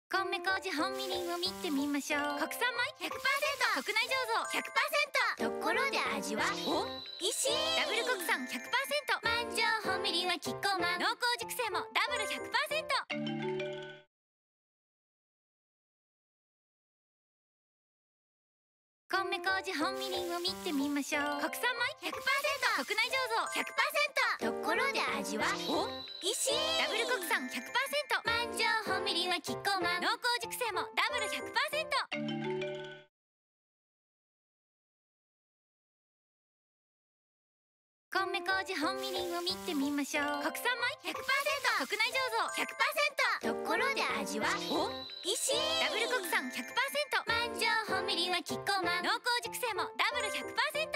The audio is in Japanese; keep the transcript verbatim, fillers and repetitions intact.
米麹本みりんを見てみましょう。国産米 ひゃくパーセント、 国内醸造 ひゃくパーセント。 ところで味はおいしい。ダブル国産 ひゃくパーセント、 万丈本みりんはキッコーマン、濃厚熟成もダブル ひゃくパーセント。 米麹本みりんを見てみましょう。国産米 ひゃくパーセント、 国内醸造 ひゃくパーセント。 ところで味はおいしい。ダブル国産 ひゃくパーセント、 万丈本みりんはキッコーマン、濃厚熟成もダブル ひゃくパーセント。 米麹本みりんを見てみましょう。国産米 ひゃくパーセント、 国内醸造 ひゃくパーセント。 ところで味はおいしい。ダブル国産 ひゃくパーセント、 万丈本みりんはキッコーマン、濃厚熟成もダブル ひゃくパーセント。